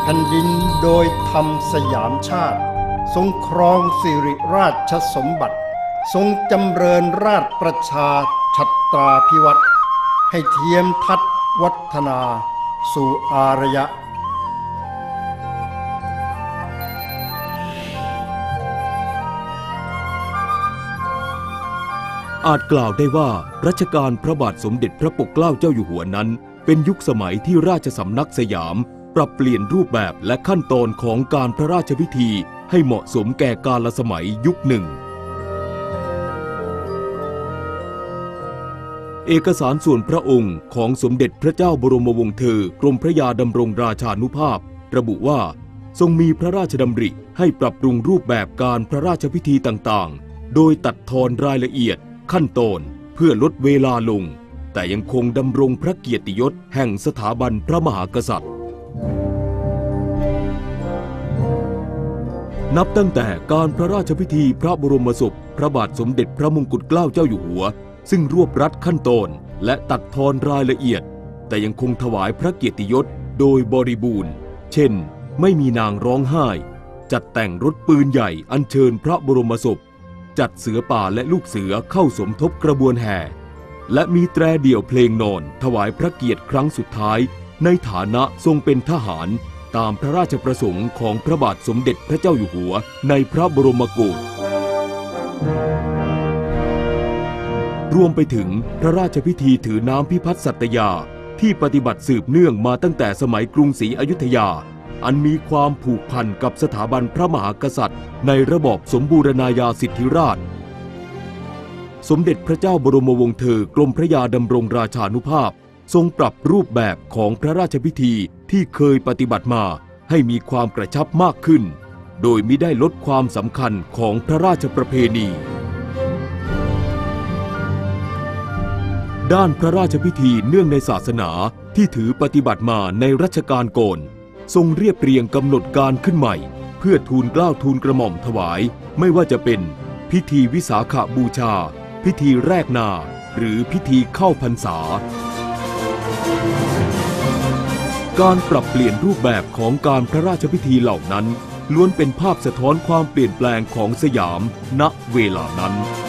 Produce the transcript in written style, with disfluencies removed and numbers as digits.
แผ่นดินโดยธรรมสยามชาติทรงครองสิริราชสมบัติทรงจำเริญราชประชาชัตราภิวัตน์ให้เทียมทัศน์วัฒนาสู่อารยะอาจกล่าวได้ว่ารัชกาลพระบาทสมเด็จพระปกเกล้าเจ้าอยู่หัวนั้นเป็นยุคสมัยที่ราชสำนักสยามปรับเปลี่ยนรูปแบบและขั้นตอนของการพระราชพิธีให้เหมาะสมแก่กาลสมัยยุคหนึ่งเอกสารส่วนพระองค์ของสมเด็จพระเจ้าบรมวงศ์เธอกรมพระยาดำรงราชานุภาพระบุว่าทรงมีพระราชดำริให้ปรับปรุงรูปแบบการพระราชพิธีต่างๆโดยตัดทอนรายละเอียดขั้นตอนเพื่อลดเวลาลงแต่ยังคงดำรงพระเกียรติยศแห่งสถาบันพระมหากษัตริย์นับตั้งแต่การพระราชพิธีพระบรมศพพระบาทสมเด็จพระมงกุฎเกล้าเจ้าอยู่หัวซึ่งรวบรัดขั้นตอนและตัดทอนรายละเอียดแต่ยังคงถวายพระเกียรติยศโดยบริบูรณ์เช่นไม่มีนางร้องไห้จัดแต่งรถปืนใหญ่อัญเชิญพระบรมศพจัดเสือป่าและลูกเสือเข้าสมทบกระบวนแห่และมีแตรเดี่ยวเพลงนอนถวายพระเกียรติครั้งสุดท้ายในฐานะทรงเป็นทหารตามพระราชประสงค์ของพระบาทสมเด็จพระเจ้าอยู่หัวในพระบรมโกศรวมไปถึงพระราชพิธีถือน้ำพิพัฒน์สัตยาที่ปฏิบัติสืบเนื่องมาตั้งแต่สมัยกรุงศรีอยุธยาอันมีความผูกพันกับสถาบันพระมหากษัตริย์ในระบอบสมบูรณาญาสิทธิราชย์สมเด็จพระเจ้าบรมวงศ์เธอกรมพระยาดำรงราชานุภาพทรงปรับรูปแบบของพระราชพิธีที่เคยปฏิบัติมาให้มีความกระชับมากขึ้นโดยมิได้ลดความสำคัญของพระราชประเพณีด้านพระราชพิธีเนื่องในศาสนาที่ถือปฏิบัติมาในรัชกาลก่อนทรงเรียบเรียงกำหนดการขึ้นใหม่เพื่อทูลเกล้าทูลกระหม่อมถวายไม่ว่าจะเป็นพิธีวิสาขบูชาพิธีแรกนาหรือพิธีเข้าพรรษาการปรับเปลี่ยนรูปแบบของการพระราชพิธีเหล่านั้นล้วนเป็นภาพสะท้อนความเปลี่ยนแปลงของสยามณเวลานั้น